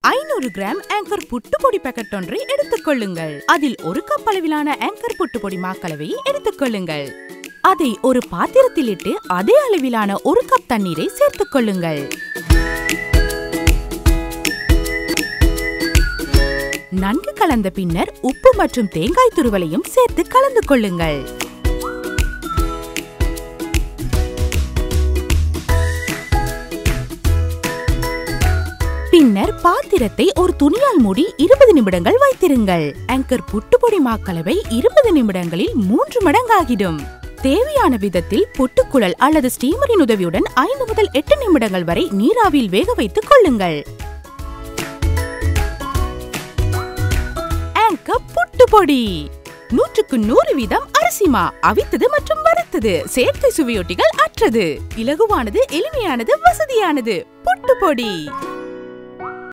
500 gram anchor புட்டு பொடி packet ஒன்றை எடுத்துக்கொள்ளுங்கள். அதில் 1 கப் அளவிலான ஆங்கர் புட்டு பொடி மாக்கலவையை எடுத்துக்கொள்ளுங்கள். அதை ஒரு பாத்திரத்தில் இட்டு அதே அளவிலான 1 கப் தண்ணீரை சேர்த்துக் கொள்ளுங்கள். நன்கு கலந்த பின்னர் உப்பு மற்றும் தேங்காய் துருவலையும் சேர்த்து கலந்து கொள்ளுங்கள். பின்னர் பாத்திரத்தை ஒரு துணியால் மூடி 20 நிமிடங்கள் வைத்திருங்கள். ஆங்கர் புட்டுப்பொடி மாக்கலவை 20 நிமிடங்களில் 3 மடங்காகிடும். தேவையான விதத்தில் புட்டுக்குழல் அல்லது ஸ்டீமரின் உதவியுடன் 5 முதல் 8 நிமிடங்கள் வரை நீராவியில் வேக வைத்துக் கொள்ளுங்கள். ஆங்கர் புட்டுப்பொடி 100க்கு 100% அரிசிமா, அவித்தது மற்றும் வறுத்தது, செயற்கை சுவையொட்டிகள் அற்றது, இலகுவானது, எளிமையானது, வசதியானது. புட்டுப்பொடி.